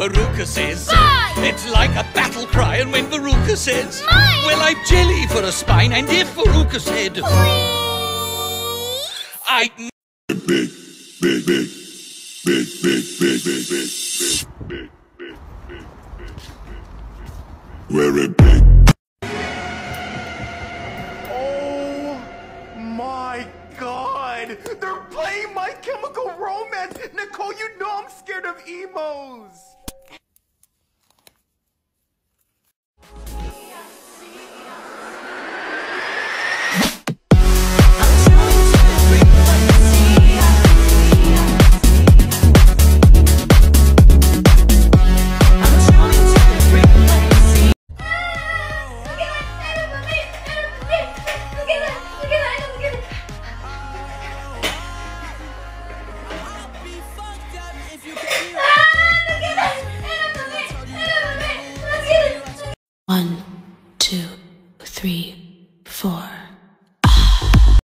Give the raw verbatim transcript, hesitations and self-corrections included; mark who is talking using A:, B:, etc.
A: Veruca says.
B: Five.
A: It's like a battle cry, and when Veruca says,
B: Mine.
A: well, I've jelly for a spine, and if Veruca said, I
C: Big, big, big, big, big, big, big, big, big, big, big, big, very big.
D: Oh my God! They're playing My Chemical Romance! Nicole, you know I'm scared of emos!
E: One, two, three.